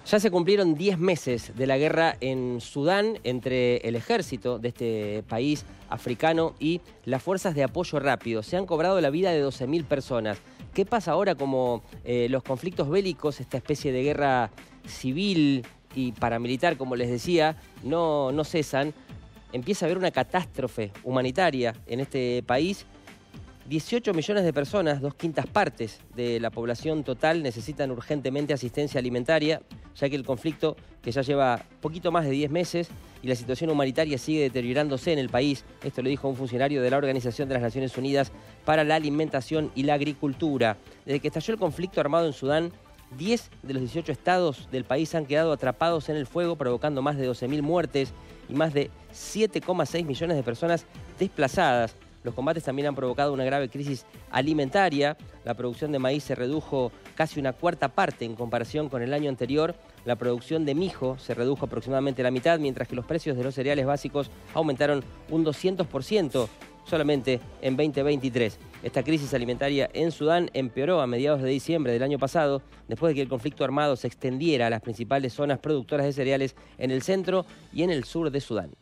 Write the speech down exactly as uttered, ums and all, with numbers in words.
Ya se cumplieron diez meses de la guerra en Sudán entre el ejército de este país africano y las fuerzas de apoyo rápido. Se han cobrado la vida de doce mil personas. ¿Qué pasa ahora como eh, los conflictos bélicos, esta especie de guerra civil y paramilitar, como les decía, no, no cesan? Empieza a haber una catástrofe humanitaria en este país. dieciocho millones de personas, dos quintas partes de la población total, necesitan urgentemente asistencia alimentaria, ya que el conflicto, que ya lleva poquito más de diez meses, y la situación humanitaria sigue deteriorándose en el país. Esto lo dijo un funcionario de la Organización de las Naciones Unidas para la Alimentación y la Agricultura. Desde que estalló el conflicto armado en Sudán, diez de los dieciocho estados del país han quedado atrapados en el fuego, provocando más de doce mil muertes y más de siete coma seis millones de personas desplazadas. Los combates también han provocado una grave crisis alimentaria. La producción de maíz se redujo casi una cuarta parte en comparación con el año anterior. La producción de mijo se redujo aproximadamente la mitad, mientras que los precios de los cereales básicos aumentaron un doscientos por ciento solamente en veinte veintitrés. Esta crisis alimentaria en Sudán empeoró a mediados de diciembre del año pasado, después de que el conflicto armado se extendiera a las principales zonas productoras de cereales en el centro y en el sur de Sudán.